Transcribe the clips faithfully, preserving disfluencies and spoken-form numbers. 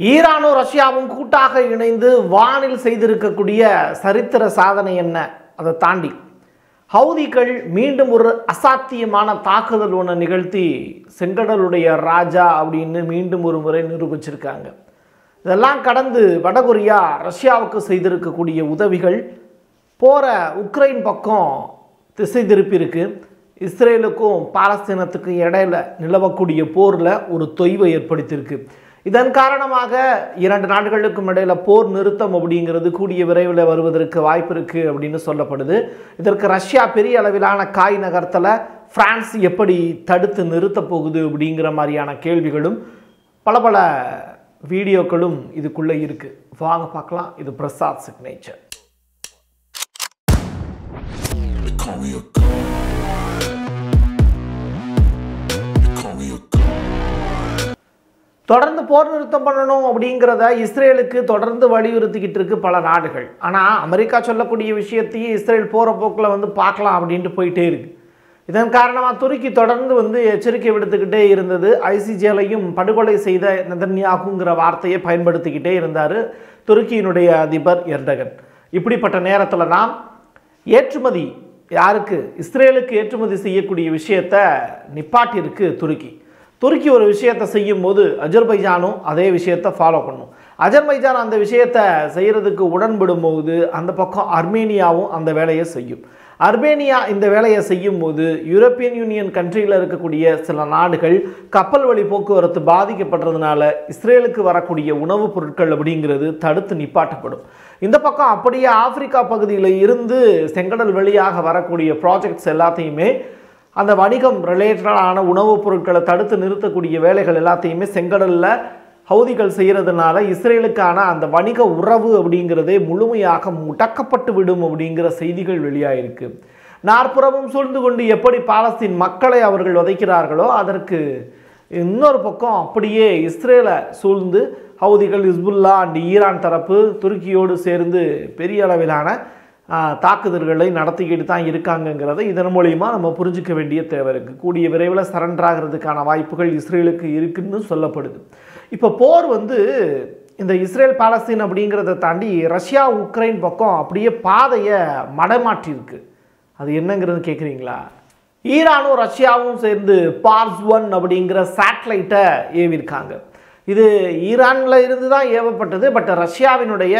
ஈரானும் ரஷ்யாவும் கூட்டாக இணைந்து வானில் செய்திருக்கக்கூடிய சரித்திர சாதனை என்ன? அதை தாண்டி ஹவுதிகள் மீண்டும் ஒரு அசாத்தியமான தாக்குதல் ஒன்று நிகழ்த்தி செங்கடலுடைய ராஜா அப்படின்னு மீண்டும் ஒரு முறை நிரூபிச்சிருக்காங்க. இதெல்லாம் கடந்து வடகொரியா ரஷ்யாவுக்கு செய்திருக்கக்கூடிய உதவிகள் போகிற உக்ரைன் பக்கம் திசை திருப்பியிருக்கு. இஸ்ரேலுக்கும் பாலஸ்தீனத்துக்கும் இடையில நிலவக்கூடிய போரில் ஒரு தொய்வை ஏற்படுத்தியிருக்கு. இதன் காரணமாக இரண்டு நாடுகளுக்கும் இடையில போர் நிறுத்தம் அப்படிங்கிறது கூடிய விரைவில் வருவதற்கு வாய்ப்பு இருக்குது அப்படின்னு சொல்லப்படுது. இதற்கு ரஷ்யா பெரிய அளவிலான காய் நகர்த்தலை பிரான்ஸ் எப்படி தடுத்து நிறுத்த போகுது அப்படிங்கிற மாதிரியான கேள்விகளும் பல பல வீடியோக்களும் இதுக்குள்ளே இருக்குது. வாங்க பார்க்கலாம். இது பிரசாத் சிக்னேச்சர். தொடர்ந்து போர் நிறுத்தம் பண்ணணும் அப்படிங்கிறத இஸ்ரேலுக்கு தொடர்ந்து வலியுறுத்திக்கிட்டு இருக்கு பல நாடுகள். ஆனால் அமெரிக்கா சொல்லக்கூடிய விஷயத்தையும் இஸ்ரேல் போகிற போக்கில் வந்து பார்க்கலாம் அப்படின்ட்டு போயிட்டே இருக்கு. இதன் காரணமாக துருக்கி தொடர்ந்து வந்து எச்சரிக்கை விடுத்துக்கிட்டே இருந்தது. ஐசிஜேலையும் படுகொலை செய்த நெதன்யாகுங்கிற வார்த்தையை பயன்படுத்திக்கிட்டே இருந்தார் துருக்கியினுடைய அதிபர் எர்டகன். இப்படிப்பட்ட நேரத்தில் தான் ஏற்றுமதி யாருக்கு இஸ்ரேலுக்கு ஏற்றுமதி செய்யக்கூடிய விஷயத்தை நிப்பாட்டியிருக்கு துருக்கி. துருக்கி ஒரு விஷயத்தை செய்யும் போது அஜர்பைஜானும் அதே விஷயத்தை ஃபாலோ பண்ணும். அஜர்பைஜான் அந்த விஷயத்தை செய்கிறதுக்கு உடன்படும் போது அந்த பக்கம் அர்மேனியாவும் அந்த வேலையை செய்யும். அர்மேனியா இந்த வேலையை செய்யும் போது யூரோப்பியன் யூனியன் கண்ட்ரியில் இருக்கக்கூடிய சில நாடுகள் கப்பல் வழி போக்குவரத்து பாதிக்கப்படுறதுனால இஸ்ரேலுக்கு வரக்கூடிய உணவுப் பொருட்கள் அப்படிங்கிறது தடுத்து நிப்பாட்டப்படும். இந்த பக்கம் அப்படியே ஆப்பிரிக்கா பகுதியில் இருந்து செங்கடல் வழியாக வரக்கூடிய ப்ராஜெக்ட்ஸ் எல்லாத்தையுமே அந்த வணிகம் ரிலேட்டடான உணவுப் பொருட்களை தடுத்து நிறுத்தக்கூடிய வேலைகள் எல்லாத்தையுமே செங்கடலில் ஹவுதிகள் செய்கிறதுனால இஸ்ரேலுக்கான அந்த வணிக உறவு அப்படிங்கிறதே முழுமையாக முடக்கப்பட்டு விடும் அப்படிங்கிற செய்திகள் வெளியாயிருக்கு. நாற்புறமும் சூழ்ந்து கொண்டு எப்படி பாலஸ்தீன் மக்களை அவர்கள் உதைக்கிறார்களோ அதற்கு இன்னொரு பக்கம் அப்படியே இஸ்ரேலை சூழ்ந்து ஹவுதிகள், ஹிஸ்புல்லா அண்ட் ஈரான் தரப்பு துருக்கியோடு சேர்ந்து பெரிய அளவிலான தாக்குதல்களை நடத்திக்கிட்டு தான் இருக்காங்கங்கிறத இதன் மூலிமா நம்ம புரிஞ்சிக்க வேண்டிய தேவை இருக்குது. கூடிய விரைவில் சரண்டர் ஆகிறதுக்கான வாய்ப்புகள் இஸ்ரேலுக்கு இருக்குன்னு சொல்லப்படுது. இப்போ போர் வந்து இந்த இஸ்ரேல் பாலஸ்தீன் அப்படிங்கிறத தாண்டி ரஷ்யா உக்ரைன் பக்கம் அப்படியே பாதையை மடமாற்றிருக்கு. அது என்னங்கிறது கேட்குறீங்களா? ஈரானும் ரஷ்யாவும் சேர்ந்து பார்ஸ் ஒன் அப்படிங்கிற சேட்டலைட்டை ஏவிருக்காங்க. இது ஈரானில் இருந்து தான் ஏவப்பட்டது. பட் ரஷ்யாவினுடைய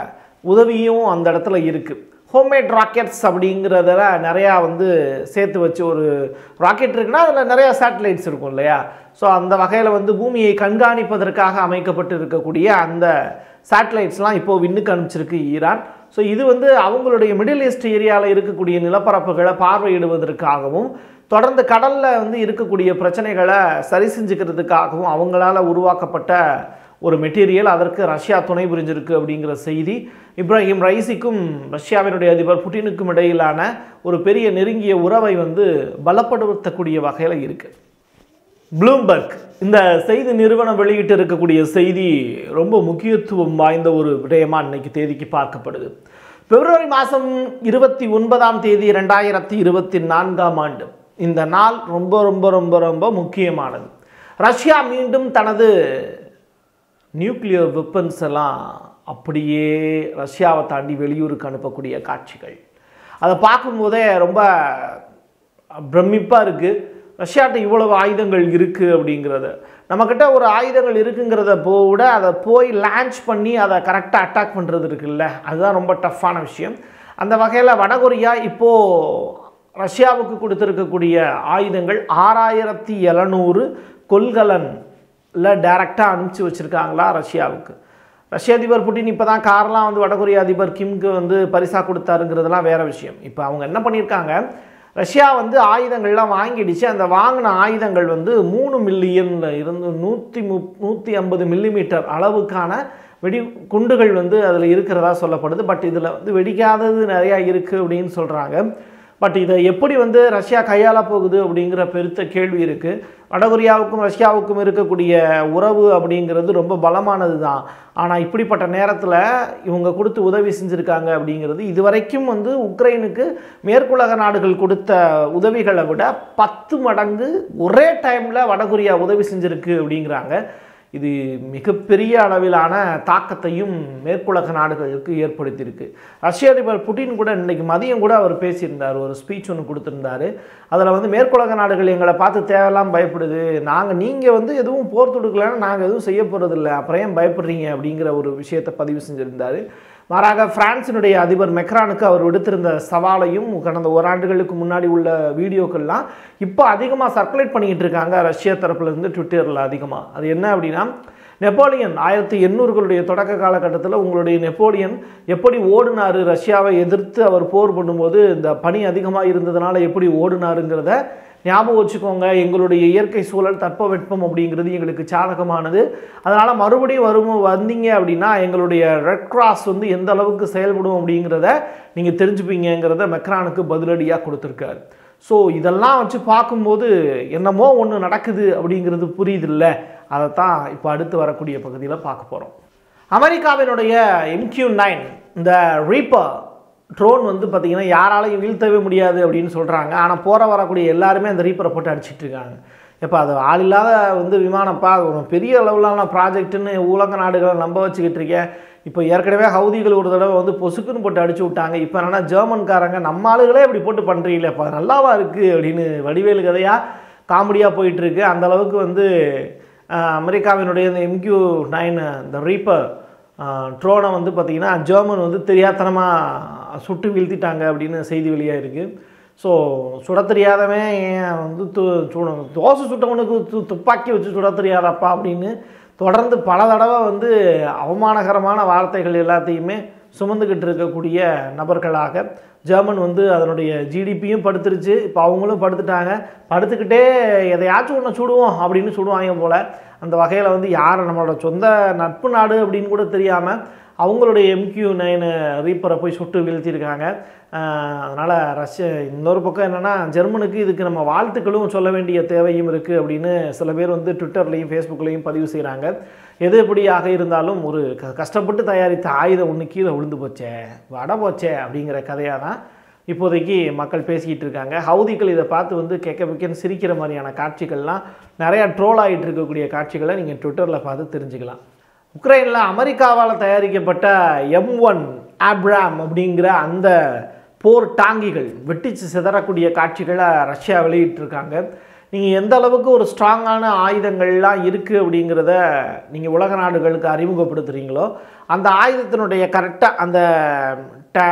உதவியும் அந்த இடத்துல இருக்குது. ஹோம்மேட் ராக்கெட்ஸ் அப்படிங்கிறதுல நிறையா வந்து சேர்த்து வச்சு ஒரு ராக்கெட் இருக்குன்னா அதில் நிறையா சேட்டலைட்ஸ் இருக்கும் இல்லையா? ஸோ அந்த வகையில் வந்து பூமியை கண்காணிப்பதற்காக அமைக்கப்பட்டு இருக்கக்கூடிய அந்த சேட்டலைட்ஸ்லாம் இப்போது விண்ணுக்கு அனுப்பிச்சிருக்கு ஈரான். ஸோ இது வந்து அவங்களுடைய மிடில் ஈஸ்ட் ஏரியாவில் இருக்கக்கூடிய நிலப்பரப்புகளை பார்வையிடுவதற்காகவும் தொடர்ந்து கடலில் வந்து இருக்கக்கூடிய பிரச்சனைகளை சரி செஞ்சுக்கிறதுக்காகவும் அவங்களால உருவாக்கப்பட்ட ஒரு மெட்டீரியல். அதற்கு ரஷ்யா துணை புரிஞ்சிருக்கு அப்படிங்கிற செய்தி இப்ராஹிம் ரைசிக்கும் ரஷ்யாவினுடைய அதிபர் புட்டினுக்கும் இடையிலான ஒரு பெரிய நெருங்கிய உறவை வந்து பலப்படுத்தக்கூடிய வகையில் இருக்கு. ப்ளூம்பர்க் இந்த செய்தி நிறுவனம் வெளியிட்டு இருக்கக்கூடிய செய்தி ரொம்ப முக்கியத்துவம் வாய்ந்த ஒரு விடயமா இன்னைக்கு தேதிக்கு பார்க்கப்படுது. பிப்ரவரி மாதம் இருபத்தி ஒன்பதாம் தேதி ரெண்டாயிரத்தி இருபத்தி நான்காம் ஆண்டு இந்த நாள் ரொம்ப ரொம்ப ரொம்ப ரொம்ப முக்கியமானது. ரஷ்யா மீண்டும் தனது நியூக்ளியர் வெப்பன்ஸ் எல்லாம் அப்படியே ரஷ்யாவை தாண்டி வெளியூருக்கு அனுப்பக்கூடிய காட்சிகள் அதை பார்க்கும்போதே ரொம்ப பிரமிப்பாக இருக்குது. ரஷ்யாட்ட இவ்வளவு ஆயுதங்கள் இருக்குது அப்படிங்கிறத, நம்மக்கிட்ட ஒரு ஆயுதங்கள் இருக்குங்கிறத விட அதை போய் லான்ச் பண்ணி அதை கரெக்டாக அட்டாக் பண்ணுறது இருக்குல்ல, அதுதான் ரொம்ப டஃப்பான விஷயம். அந்த வகையில் வடகொரியா இப்போது ரஷ்யாவுக்கு கொடுத்துருக்கக்கூடிய ஆயுதங்கள் ஆறாயிரத்தி எழுநூறு கொள்கலன் இல்லை டைரெக்டாக அனுப்பிச்சி வச்சுருக்காங்களா ரஷ்யாவுக்கு. ரஷ்ய அதிபர் புட்டின் இப்போ தான் கார்லாம் வந்து வடகொரிய அதிபர் கிம்க்கு வந்து பரிசாக கொடுத்தாருங்கிறதுலாம் வேறு விஷயம். இப்போ அவங்க என்ன பண்ணியிருக்காங்க, ரஷ்யா வந்து ஆயுதங்கள்லாம் வாங்கிடுச்சு. அந்த வாங்கின ஆயுதங்கள் வந்து மூணு மில்லியனில் இருந்து நூற்றி மு நூற்றி ஐம்பது மில்லிமீட்டர் அளவுக்கான வெடி குண்டுகள் வந்து அதில் இருக்கிறதா சொல்லப்படுது. பட் இதில் வந்து வெடிக்காதது நிறையா இருக்குது அப்படின்னு சொல்கிறாங்க. பட் இதை எப்படி வந்து ரஷ்யா கையாள போகுது அப்படிங்கிற பெருத்த கேள்வி இருக்குது. வடகொரியாவுக்கும் ரஷ்யாவுக்கும் இருக்கக்கூடிய உறவு அப்படிங்கிறது ரொம்ப பலமானது தான். ஆனால் இப்படிப்பட்ட நேரத்தில் இவங்க கொடுத்து உதவி செஞ்சுருக்காங்க அப்படிங்கிறது இதுவரைக்கும் வந்து உக்ரைனுக்கு மேற்குலக நாடுகள் கொடுத்த உதவிகளை விட பத்து மடங்கு ஒரே டைமில் வடகொரியா உதவி செஞ்சுருக்கு அப்படிங்கிறாங்க. இது மிகப்பெரிய அளவிலான தாக்கத்தையும் மேற்குலக நாடுகளுக்கு ஏற்படுத்தியிருக்கு. ரஷ்ய அதிபர் புட்டின் கூட இன்றைக்கி மதியம் கூட அவர் பேசியிருந்தார், ஒரு ஸ்பீச் ஒன்று கொடுத்துருந்தாரு. அதில் வந்து மேற்குலக நாடுகள் எங்களை பார்த்து தேவையெல்லாம் பயப்படுது, நாங்கள் நீங்கள் வந்து எதுவும் போர் தொடுக்கலைன்னா நாங்கள் எதுவும் செய்ய போகிறதில்ல, அப்புறம் ஏன் பயப்படுறீங்க அப்படிங்கிற ஒரு விஷயத்தை பதிவு செஞ்சுருந்தார். மாறாக பிரான்சினுடைய அதிபர் மெக்ரானுக்கு அவர் விடுத்திருந்த சவாலையும் கடந்த ஓராண்டுகளுக்கு முன்னாடி உள்ள வீடியோக்கள்லாம் இப்போ அதிகமாக சர்க்குலேட் பண்ணிக்கிட்டு இருக்காங்க ரஷ்யா தரப்புலேருந்து ட்விட்டரில் அதிகமாக. அது என்ன அப்படின்னா, நெப்போலியன் ஆயிரத்தி எண்ணூறுகளுடைய தொடக்க காலகட்டத்தில் உங்களுடைய நெப்போலியன் எப்படி ஓடினார், ரஷ்யாவை எதிர்த்து அவர் போர் பண்ணும்போது இந்த பனி அதிகமாக இருந்ததுனால எப்படி ஓடினாருங்கிறத ஞாபகம் வச்சுக்கோங்க. எங்களுடைய இயற்கை சூழல் தட்பவெட்பம் அப்படிங்கிறது எங்களுக்கு சாதகமானது, அதனால் மறுபடியும் வரும் வந்தீங்க அப்படின்னா எங்களுடைய ரெட் கிராஸ் வந்து எந்த அளவுக்கு செயல்படும் அப்படிங்கிறத நீங்கள் தெரிஞ்சுப்பீங்கிறத மெக்ரானுக்கு பதிலடியாக கொடுத்துருக்காரு. ஸோ இதெல்லாம் வச்சு பார்க்கும்போது என்னமோ ஒன்று நடக்குது அப்படிங்கிறது புரியுதில்ல. அதைத்தான் இப்போ அடுத்து வரக்கூடிய பகுதியில் பார்க்க போகிறோம். அமெரிக்காவினுடைய எம் கியூ நைன் இந்த ரீப்பர் ட்ரோன் வந்து பார்த்திங்கன்னா யாராலையும் வீழ்த்தவே முடியாது அப்படின்னு சொல்கிறாங்க. ஆனால் போகிற வரக்கூடிய எல்லாருமே அந்த ரீப்பரை போட்டு அடிச்சிட்டு இருக்காங்க. இப்போ அது ஆள் இல்லாத வந்து விமானப்பா, பெரிய அளவிலான ப்ராஜெக்ட்டுன்னு உலக நாடுகளை நம்ப வச்சுக்கிட்டு இருக்கேன். இப்போ ஏற்கனவே ஹவுதிகள் ஒரு தடவை வந்து பொசுக்குன்னு போட்டு அடிச்சு விட்டாங்க. இப்போ என்னென்னா ஜெர்மன்காரங்க நம்ம ஆளுகளே இப்படி போட்டு பண்ணுறீங்களே, இப்போ நல்லாவா இருக்குது அப்படின்னு வடிவேலு கதையாக காமெடியாக போயிட்டுருக்கு. அந்தளவுக்கு வந்து அமெரிக்காவினுடைய இந்த எம் கியூ நைன் இந்த ரீப்பர் ட்ரோனை வந்து பார்த்திங்கன்னா ஜெர்மன் வந்து தெரியாதனமாக சுட்டு வீழ்த்திட்டாங்க அப்படின்னு செய்தி வெளியாக இருக்குது. ஸோ சுட தெரியாதவன் ஏன் வந்து து தோசை சுட்டவனுக்கு து துப்பாக்கி வச்சு சுட தெரியாதப்பா அப்படின்னு தொடர்ந்து பல தடவை வந்து அவமானகரமான வார்த்தைகள் எல்லாத்தையுமே சுமந்துக்கிட்டு இருக்கக்கூடிய நபர்களாக ஜெர்மன் வந்து அதனுடைய ஜிடிபியும் படுத்துருச்சு. இப்போ அவங்களும் படுத்துட்டாங்க. படுத்துக்கிட்டே எதையாச்சும் ஒன்று சுடுவோம் அப்படின்னு சுடுவாங்க போல். அந்த வகையில் வந்து யார் நம்மளோட சொந்த நட்பு நாடு அப்படின்னு கூட தெரியாமல் அவங்களுடைய எம் கியூ நைனு ரீப்பரை போய் சுட்டு வீழ்த்தியிருக்காங்க. அதனால் ரஷ்யா இன்னொரு பக்கம் என்னென்னா ஜெர்மனுக்கு இதுக்கு நம்ம வாழ்த்துக்களும் சொல்ல வேண்டிய தேவையும் இருக்குது அப்படின்னு சில பேர் வந்து ட்விட்டர்லேயும் ஃபேஸ்புக்லேயும் பதிவு செய்கிறாங்க. எது எப்படியாக இருந்தாலும் ஒரு க கஷ்டப்பட்டு தயாரித்த ஆயுதம் ஒன்று கீழே விழுந்து போச்சே, வட போச்சே அப்படிங்கிற கதையாக தான் இப்போதைக்கு மக்கள் பேசிக்கிட்டு இருக்காங்க. ஹவுதிகள் இதை பார்த்து வந்து கேட்க வைக்கன்னு சிரிக்கிற மாதிரியான காட்சிகள்லாம் நிறையா ட்ரோல் ஆகிட்டு இருக்கக்கூடிய காட்சிகளை நீங்கள் ட்விட்டரில் பார்த்து தெரிஞ்சுக்கலாம். உக்ரைனில் அமெரிக்காவால் தயாரிக்கப்பட்ட எம் ஒன் ஆப்ராம் அப்படிங்கிற அந்த போர் டாங்கிகள் வெட்டிச்சு சிதறக்கூடிய காட்சிகளை ரஷ்யா வெளியிட்டிருக்காங்க. நீங்கள் எந்த அளவுக்கு ஒரு ஸ்ட்ராங்கான ஆயுதங்கள்லாம் இருக்குது அப்படிங்கிறத நீங்கள் உலக நாடுகளுக்கு அறிமுகப்படுத்துகிறீங்களோ அந்த ஆயுதத்தினுடைய கரெக்டாக அந்த ட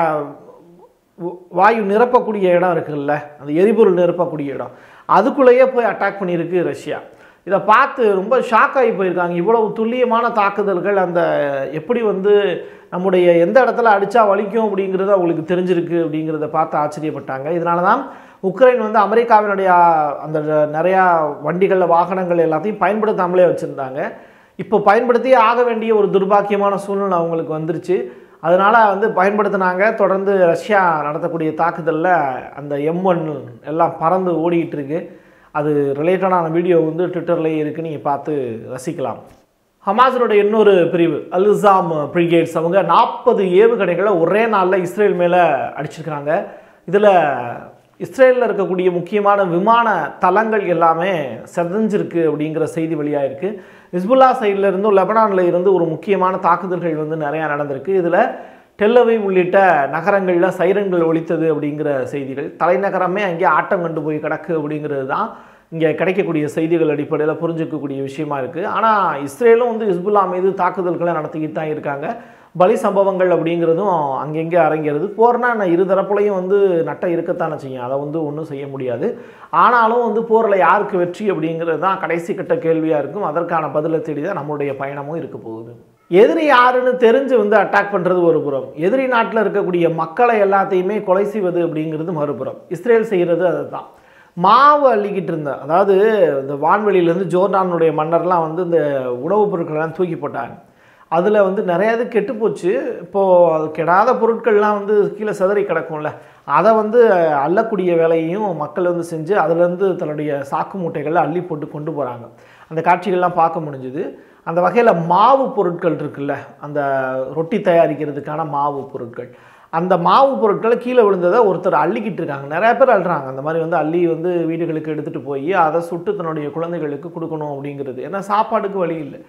வாயு நிரப்பக்கூடிய இடம் இருக்குல்ல, அந்த எரிபொருள் நிரப்பக்கூடிய இடம், அதுக்குள்ளேயே போய் அட்டாக் பண்ணியிருக்கு ரஷ்யா. இதை பார்த்து ரொம்ப ஷாக் ஆகி போயிருக்காங்க. இவ்வளவு துல்லியமான தாக்குதல்கள் அந்த எப்படி வந்து நம்முடைய எந்த இடத்துல அடித்தா வலிக்கும் அப்படிங்கிறது அவங்களுக்கு தெரிஞ்சிருக்கு அப்படிங்கிறத பார்த்து ஆச்சரியப்பட்டாங்க. இதனால தான் உக்ரைன் வந்து அமெரிக்காவினுடைய அந்த நிறையா வண்டிகளில் வாகனங்கள் எல்லாத்தையும் பயன்படுத்தாமலே வச்சுருந்தாங்க. இப்போ பயன்படுத்தியே ஆக வேண்டிய ஒரு துர்பாக்கியமான சூழ்நிலை அவங்களுக்கு வந்துருச்சு. அதனால் வந்து பயன்படுத்தினாங்க. தொடர்ந்து ரஷ்யா நடத்தக்கூடிய தாக்குதலில் அந்த எம் ஒன் எல்லாம் பறந்து ஓடிக்கிட்டு இருக்கு. அது ரிலேட்டடான வீடியோ வந்து ட்விட்டர்லேயே இருக்குது, நீங்கள் பார்த்து ரசிக்கலாம். ஹமாஸினுடைய இன்னொரு பிரிவு அல்-இஸாம் பிரிகேட்ஸ் அவங்க நாற்பது ஏவுகணைகளை ஒரே நாளில் இஸ்ரேல் மேலே அடிச்சிருக்காங்க. இதில் இஸ்ரேலில் இருக்கக்கூடிய முக்கியமான விமான தளங்கள் எல்லாமே செதஞ்சிருக்கு அப்படிங்கிற செய்தி வெளியாக இருக்குது. ஹிஸ்புல்லா சைடில் இருந்தும் லெபனானில் இருந்து ஒரு முக்கியமான தாக்குதல்கள் வந்து நிறையா நடந்திருக்கு. இதில் டெல்லவிவ் உள்ளிட்ட நகரங்களில் சைரன்கள் ஒலித்தது அப்படிங்கிற செய்திகள், தலைநகரமே அங்கே ஆட்டம் கண்டு போய் கிடக்கு அப்படிங்கிறது தான் இங்கே கிடைக்கக்கூடிய செய்திகள் அடிப்படையில் புரிஞ்சிக்கக்கூடிய விஷயமா இருக்குது. ஆனால் இஸ்ரேலும் வந்து ஹிஸ்புல்லா மீது தாக்குதல்களை நடத்திக்கிட்டு தான் இருக்காங்க. பலி சம்பவங்கள் அப்படிங்கிறதும் அங்கெங்கே அரங்கிறது. போர்னா நான் இரு தரப்புலையும் வந்து நட்டை இருக்கத்தானே செய்யும், அதை வந்து ஒன்றும் செய்ய முடியாது. ஆனாலும் வந்து போரில் யாருக்கு வெற்றி அப்படிங்கிறது தான் கடைசி கட்ட கேள்வியாக இருக்கும். அதற்கான பதிலை தேடி தான் நம்மளுடைய பயணமும் இருக்க போகுது. எதிரி யாருன்னு தெரிஞ்சு வந்து அட்டாக் பண்ணுறது ஒரு புறம், எதிரி நாட்டில் இருக்கக்கூடிய மக்களை எல்லாத்தையுமே கொலை செய்வது அப்படிங்கிறது மறுபுறம். இஸ்ரேல் செய்கிறது அதை தான். மாவு அள்ளிக்கிட்டு இருந்தேன், அதாவது இந்த வான்வெளியிலேருந்து ஜோர்டானுடைய மன்னர்லாம் வந்து இந்த உணவுப் பொருட்கள்லாம் தூக்கி போட்டாங்க. அதில் வந்து நிறையாது கெட்டு போச்சு. இப்போது அது கெடாத பொருட்கள்லாம் வந்து கீழே சிதறி கிடக்கும்ல, அதை வந்து அள்ளக்கூடிய வேலையையும் மக்கள் வந்து செஞ்சு அதுலேருந்து தன்னுடைய சாக்கு மூட்டைகளை அள்ளி போட்டு கொண்டு போகிறாங்க. அந்த காட்சிகள்லாம் பார்க்க முடிஞ்சுது. அந்த வகையில் மாவு பொருட்கள் இருக்குல்ல, அந்த ரொட்டி தயாரிக்கிறதுக்கான மாவு பொருட்கள், அந்த மாவு பொருட்களை கீழே விழுந்ததை ஒருத்தர் அள்ளிக்கிட்டு இருக்காங்க. நிறைய பேர் அள்ளுறாங்க. அந்த மாதிரி வந்து அள்ளி வந்து வீடுகளுக்கு எடுத்துகிட்டு போய் அதை சுட்டு தன்னுடைய குழந்தைகளுக்கு கொடுக்கணும் அப்படிங்கிறது. ஏன்னா சாப்பாடுக்கு வழி இல்லை.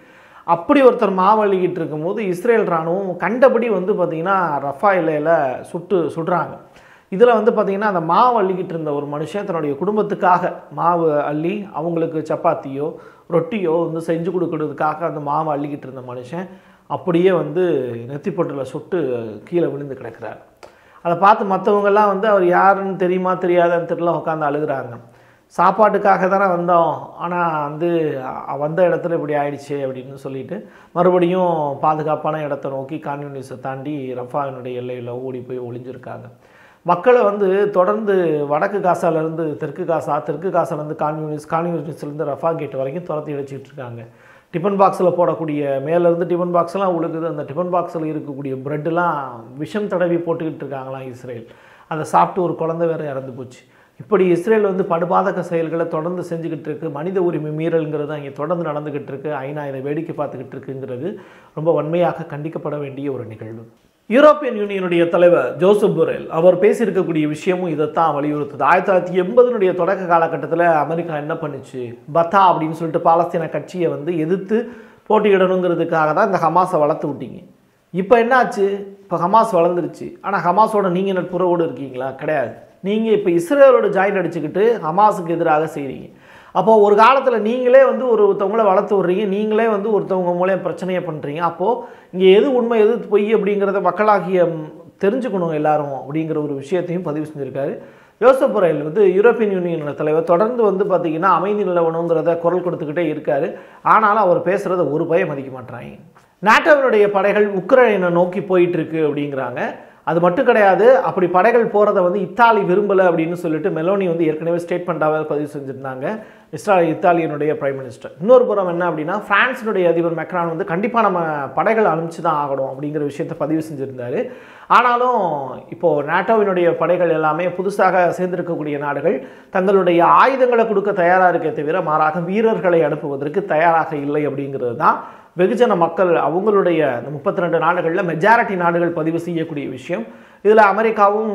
அப்படி ஒருத்தர் மாவழிக்கிட்டு இருக்கும்போது இஸ்ரேல் இராணுவம் கண்டபடி வந்து பார்த்திங்கன்னா ரஃபா எல்லையில் சுட்டு சுடுறாங்க. இதில் வந்து பார்த்திங்கன்னா அந்த மாவு அள்ளிக்கிட்டு இருந்த ஒரு மனுஷன் தன்னுடைய குடும்பத்துக்காக மாவு அள்ளி அவங்களுக்கு சப்பாத்தியோ ரொட்டியோ வந்து செஞ்சு கொடுக்கறதுக்காக அந்த மாவை அள்ளிக்கிட்டு இருந்த மனுஷன் அப்படியே வந்து நெத்திப்பொட்டில் சுட்டு கீழே விழுந்து கிடக்கிறார். அதை பார்த்து மற்றவங்கெல்லாம் வந்து அவர் யாருன்னு தெரியுமா தெரியாதான்னு தெரியல உட்காந்து அழுகிறாங்க. சாப்பாட்டுக்காக தானே வந்தோம், ஆனால் வந்து வந்த இடத்துல இப்படி ஆயிடுச்சு அப்படின்னு சொல்லிட்டு மறுபடியும் பாதுகாப்பான இடத்த நோக்கி கான்யூனிஸை தாண்டி ரஃபாவினுடைய எல்லையில் ஓடி போய் ஒளிஞ்சிருக்காங்க. மக்களை வந்து தொடர்ந்து வடக்கு காசாலேருந்து தெற்கு காசா, தெற்கு காசாலேருந்து கான்யூனிஸ், கான்யூனிஸ்லேருந்து ரஃபா கேட் வரைக்கும் துரத்தி அடிச்சிட்டு இருக்காங்க. டிஃபன் பாக்ஸில் போடக்கூடிய மேலேருந்து டிஃபன் பாக்ஸ்லாம் உழுகுது. அந்த டிஃபன் பாக்ஸில் இருக்கக்கூடிய ப்ரெட்டெலாம் விஷம் தடவி போட்டுக்கிட்டு இருக்காங்களாம் இஸ்ரேல். அதை சாப்பிட்டு ஒரு குழந்தை வேறு இறந்து போச்சு. இப்படி இஸ்ரேல் வந்து படுபாதக செயல்களை தொடர்ந்து செஞ்சுக்கிட்டு இருக்குது. மனித உரிமை மீறல்ங்கிறது அங்கே தொடர்ந்து நடந்துக்கிட்டு இருக்குது. ஐநா இதை வேடிக்கை பார்த்துக்கிட்டு இருக்குங்கிறது ரொம்ப வன்மையாக கண்டிக்கப்பட வேண்டிய ஒரு நிகழ்வு. யூரோப்பியன் யூனியனுடைய தலைவர் ஜோசப் பொரெல் அவர் பேசியிருக்கக்கூடிய விஷயமும் இதைத்தான் வலியுறுத்துது. ஆயிரத்தி தொள்ளாயிரத்தி எண்பதுனுடைய தொடக்க காலகட்டத்தில் அமெரிக்கா என்ன பண்ணுச்சு, பத்தா அப்படின்னு சொல்லிட்டு பாலஸ்தீன கட்சியை வந்து எதிர்த்து போட்டியிடணுங்கிறதுக்காக தான் இந்த ஹமாஸை வளர்த்து விட்டீங்க. இப்போ என்னாச்சு, இப்போ ஹமாஸ் வளர்ந்துருச்சு. ஆனால் ஹமாஸோட நீங்கள் நட்புறவோடு இருக்கீங்களா? கிடையாது. நீங்கள் இப்போ இஸ்ரேலோட ஜாயின் அடிச்சுக்கிட்டு ஹமாஸுக்கு எதிராக செய்கிறீங்க. அப்போது ஒரு காலத்தில் நீங்களே வந்து ஒருத்தவங்கள வளர்த்து விட்றீங்க, நீங்களே வந்து ஒருத்தவங்க மூலம் பிரச்சனையை பண்ணுறீங்க. அப்போது இங்கே எது உண்மை எது பொய் அப்படிங்கிறத மக்களாகிய தெரிஞ்சுக்கணும் எல்லாரும் அப்படிங்கிற ஒரு விஷயத்தையும் பதிவு செஞ்சுருக்காரு. ஜோசப் பொரெல் வந்து யூரோப்பியன் யூனியனோட தலைவர் தொடர்ந்து வந்து பார்த்திங்கன்னா அமைதி நிலவணுங்கிறத குரல் கொடுத்துக்கிட்டே இருக்கார். ஆனாலும் அவர் பேசுகிறத ஒரு பயம் மதிக்க மாட்டாங்க. நாட்டோவினுடைய படைகள் உக்ரைனை நோக்கி போயிட்டுருக்கு அப்படிங்கிறாங்க. அது மட்டும் கிடையாது, அப்படி படைகள் போகிறத வந்து இத்தாலி விரும்பலை அப்படின்னு சொல்லிட்டு மெலோனி வந்து ஏற்கனவே ஸ்டேட்மெண்ட்டாக பதிவு செஞ்சுருந்தாங்க, இஸ்ரா இத்தாலியனுடைய பிரைம் மினிஸ்டர். இன்னொரு புறம் என்ன அப்படின்னா, பிரான்ஸினுடைய அதிபர் மெக்ரான் வந்து கண்டிப்பாக நம்ம படைகள் அனுப்பிச்சு தான் ஆகணும் அப்படிங்கிற விஷயத்தை பதிவு செஞ்சுருந்தார். ஆனாலும் இப்போது நாட்டோவினுடைய படைகள் எல்லாமே புதுசாக சேர்ந்திருக்கக்கூடிய நாடுகள் தங்களுடைய ஆயுதங்களை கொடுக்க தயாராக இருக்கே தவிர மாறாக வீரர்களை அனுப்புவதற்கு தயாராக இல்லை அப்படிங்கிறது தான் வெகுஜன மக்கள் அவங்களுடைய இந்த முப்பத்தி ரெண்டு நாடுகளில் மெஜாரிட்டி நாடுகள் பதிவு செய்யக்கூடிய விஷயம். இதில் அமெரிக்காவும்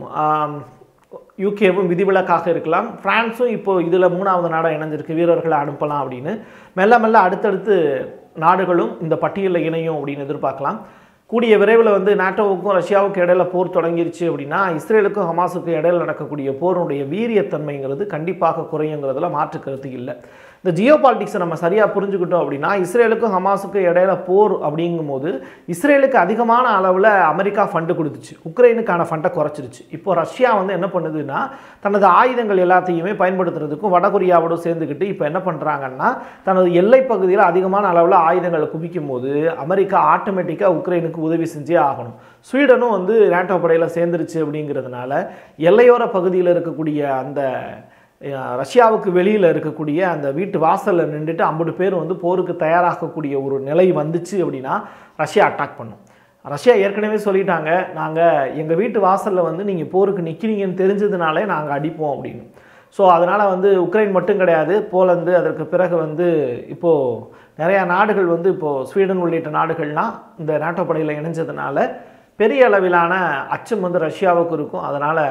யூகேவும் விதிவிலக்காக இருக்கலாம். பிரான்ஸும் இப்போது இதில் மூணாவது நாடாக இணைஞ்சிருக்கு, வீரர்களை அனுப்பலாம் அப்படின்னு. மெல்ல மெல்ல அடுத்தடுத்து நாடுகளும் இந்த பட்டியலில் இணையும் அப்படின்னு எதிர்பார்க்கலாம். கூடிய விரைவில் வந்து நாட்டோவுக்கும் ரஷ்யாவுக்கும் இடையில போர் தொடங்கிருச்சு அப்படின்னா இஸ்ரேலுக்கும் ஹமாஸுக்கும் இடையில நடக்கக்கூடிய போருடைய வீரியத்தன்மைங்கிறது கண்டிப்பாக குறையுங்கிறதுல மாற்று கருத்து இல்லை. இந்த ஜியோ பாலிட்டிக்ஸை நம்ம சரியாக புரிஞ்சுக்கிட்டோம் அப்படின்னா இஸ்ரேலுக்கும் ஹமாஸுக்கும் இடையில போர் அப்படிங்கும்போது இஸ்ரேலுக்கு அதிகமான அளவில் அமெரிக்கா ஃபண்டு கொடுத்துச்சு, உக்ரைனுக்கான ஃபண்டை குறைச்சிருச்சு. இப்போ ரஷ்யா வந்து என்ன பண்ணுதுன்னா தனது ஆயுதங்கள் எல்லாத்தையுமே பயன்படுத்துறதுக்கும் வடகொரியாவோடு சேர்ந்துக்கிட்டு இப்போ என்ன பண்ணுறாங்கன்னா தனது எல்லை பகுதியில் அதிகமான அளவில் ஆயுதங்களை குவிக்கும் போது அமெரிக்கா ஆட்டோமேட்டிக்காக உக்ரைனுக்கு உதவி செஞ்சே ஆகணும். ஸ்வீடனும் வந்து நாட்டோ படையில் சேர்ந்துருச்சு அப்படிங்கிறதுனால எல்லையோர பகுதியில் இருக்கக்கூடிய அந்த ரஷ்யாவுக்கு வெளியில் இருக்கக்கூடிய அந்த வீட்டு வாசலில் நின்றுட்டு ஐம்பது பேர் வந்து போருக்கு தயாராகக்கூடிய ஒரு நிலை வந்துச்சு அப்படின்னா ரஷ்யா அட்டாக் பண்ணும். ரஷ்யா ஏற்கனவே சொல்லிட்டாங்க, நாங்கள் எங்கள் வீட்டு வாசலில் வந்து நீங்கள் போருக்கு நிற்கிறீங்கன்னு தெரிஞ்சதுனாலே நாங்கள் அடிப்போம் அப்படின்னு. ஸோ அதனால் வந்து உக்ரைன் மட்டும் கிடையாது, போலந்து, அதற்கு பிறகு வந்து இப்போது நிறையா நாடுகள் வந்து இப்போது ஸ்வீடன் உள்ளிட்ட நாடுகள்லாம் இந்த நாட்டோ படையில் இணைஞ்சதுனால பெரிய அளவிலான அச்சம் வந்து ரஷ்யாவுக்கு இருக்கும். அதனால்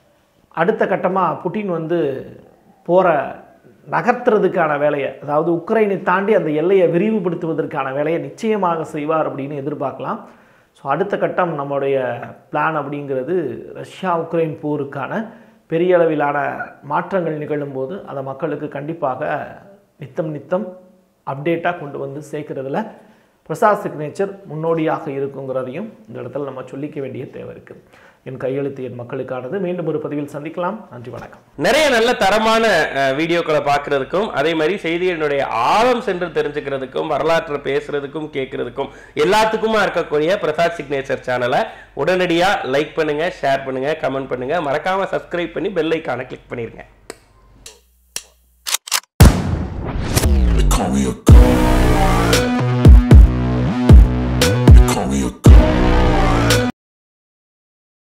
அடுத்த கட்டமாக புட்டின் வந்து போகிற நகர்த்துறதுக்கான வேலையை, அதாவது உக்ரைனை தாண்டி அந்த எல்லையை விரிவுபடுத்துவதற்கான வேலையை நிச்சயமாக செய்வார் அப்படின்னு எதிர்பார்க்கலாம். ஸோ அடுத்த கட்டம் நம்முடைய பிளான் அப்படிங்கிறது ரஷ்யா உக்ரைன் போருக்கான பெரிய அளவிலான மாற்றங்கள் நிகழும்போது அதை மக்களுக்கு கண்டிப்பாக நித்தம் நித்தம் அப்டேட்டாக கொண்டு வந்து சேர்க்கறதுல பிரசாத் சிக்னேச்சர் முன்னோடியாக இருக்குங்கிறதையும் இந்த இடத்துல நம்ம சொல்லிக்க வேண்டிய தேவை இருக்குது. என் கையெழுத்து என் மக்களுக்கானது. மீண்டும் ஒரு பதிவில் சந்திக்கலாம். நன்றி, வணக்கம். நிறைய நல்ல தரமான வீடியோக்களை பார்க்கறதுக்கும் அதே மாதிரி செய்திகளினுடைய ஆழம் சென்று தெரிஞ்சுக்கிறதுக்கும் வரலாற்றை பேசுறதுக்கும் கேட்கறதுக்கும் எல்லாத்துக்குமா இருக்கக்கூடிய பிரசாத் சிக்னேச்சர் சேனலை உடனடியா லைக் பண்ணுங்க, ஷேர் பண்ணுங்க, கமெண்ட் பண்ணுங்க, மறக்காம சப்ஸ்கிரைப் பண்ணி பெல் ஐகானை கிளிக் பண்ணிருங்க.